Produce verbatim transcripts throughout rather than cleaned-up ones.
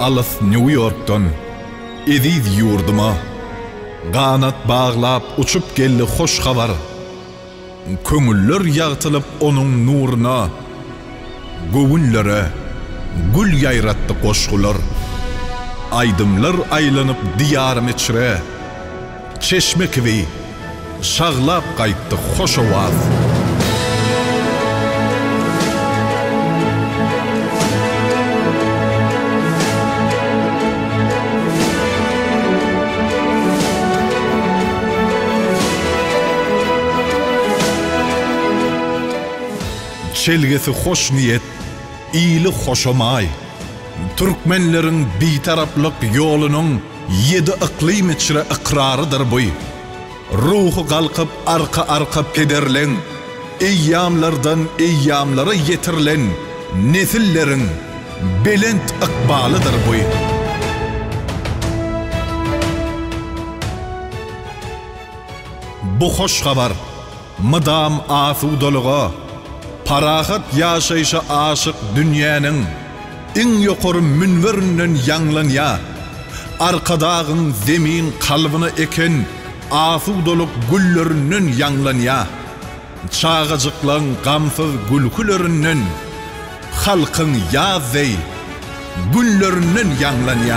alыс New York'tan ediz yurduma qanat bağlap uçup geldi hoş habar. Köngüller yağtılıp onun nuruna, gövünlere gül yayrattı koşgular. Aydımlar aylanıp diyarım içre, çeşme kivi şağlap qaytdı hoş ovaz. Çelgesi hoş niyet, iyili hoşamay. Türkmenlerin bitaraplık yolunun yedi iklim içre ikrarıdır bu. Ruhu kalkıp arka arka pederlen, eyyamlardan eyyamlara yetirlen nesillerin belent ikbalıdır bu. Bu hoş haber, mıdam asudoluğa, parahat yaşayışa aşık dünyanın en yukarı münverinin yanlanya, arkadağın zemin kalbini eken asudoluk güllerinin yanlanya, çağacıklan gamsız gülkülerinin halkın yazey güllerinin yanlanya.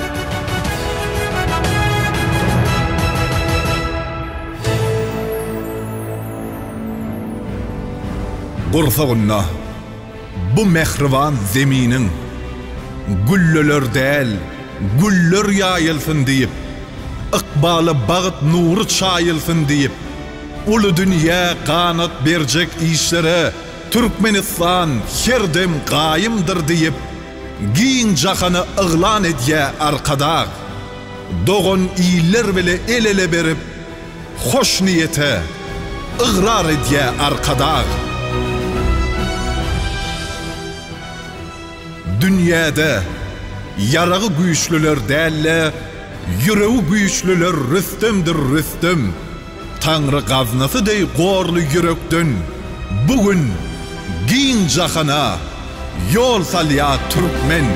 Gursağına bu mehriban zeminin güllüler değil, güller yayılsın deyip, ikbalı bağıt nuru çayılsın deyip, ulu dünya kanat verecek işlere Türkmenistan her dem gayımdır deyip, giyin cahanı ıglan edye arkada, doğun iyiller bile el ele berip, hoş niyete ıgrar edye arkada. Dünyada yarağı güçlüler değerler, yüreği güçlüler Rüstem'dir Rüstem. Tanrı gaznası dey gorlu yürekten, bugün giyin cahana yol salya Türkmen.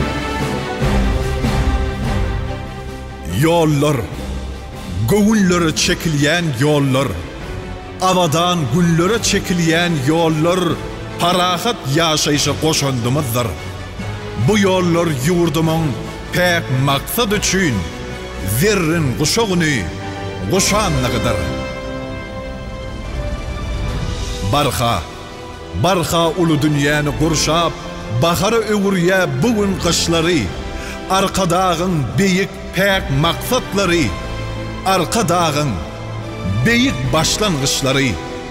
Yollar, gövünlere çekilyen yollar, avadan günlere çekilyen yollar, parahat yaşayışa koşandımızdır. Bu yollar yurdumun pek maksad için zerrin kuşağını kuşanlıqdır. Barxa, barxa ulu dünyanı kurşap, baharı öğürye bugün kışları, arkadağın beyik pek maksatları, arkadağın beyik başlangıçları.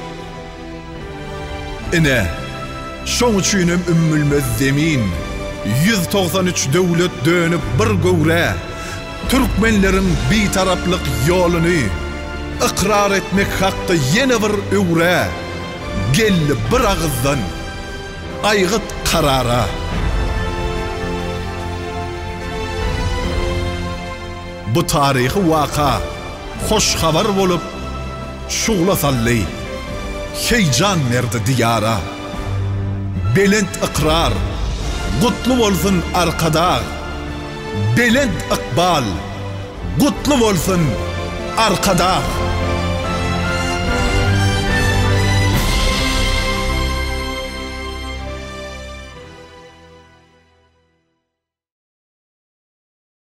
Ine, şoň üçinem ümmülmez zemin, yüz doksan üç devlet dönüp bir göre, Türkmenlerin bir taraflık yolunu ikrar etmek hakkı yeni bir öğre, geldi bir ağızdan aygıt karara. Bu tarihi vaka hoş haber olup şuğla salli, heyecan verdi diyara. Belent ikrar, kutlu olsun arkada, belent ikbal, kutlu olsun arkada.